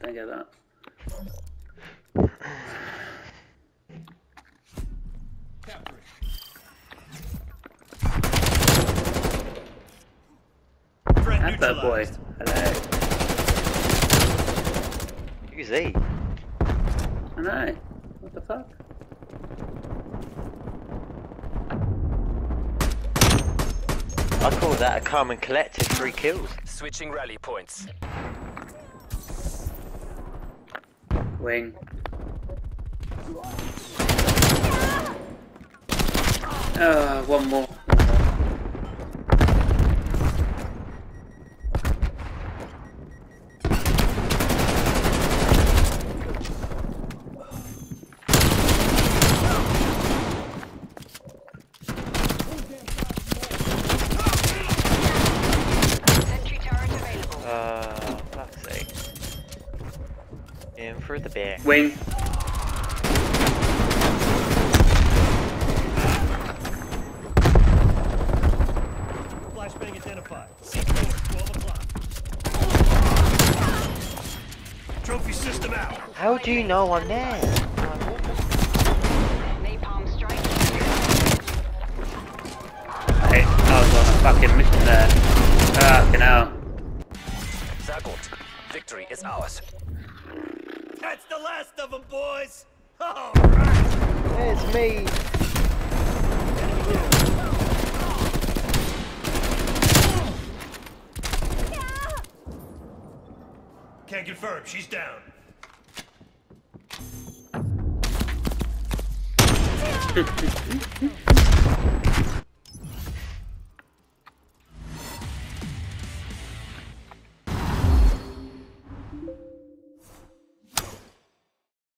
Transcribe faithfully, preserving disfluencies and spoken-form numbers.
I get that. That's that boy. Hello. Who's he? I know. What the fuck? I call that a calm and collected three kills. Switching rally points. Wing. Uh, one more. Uh, fuck's sake. In for the bear. Wing. Flashbang identified. twelve o'clock. Trophy system out. How do you know I'm there? Hey, I was on a fucking mission there. Fucking hell. Zagot. Victory is ours. That's the last of them, boys. All right. It's me. Can't confirm. She's down.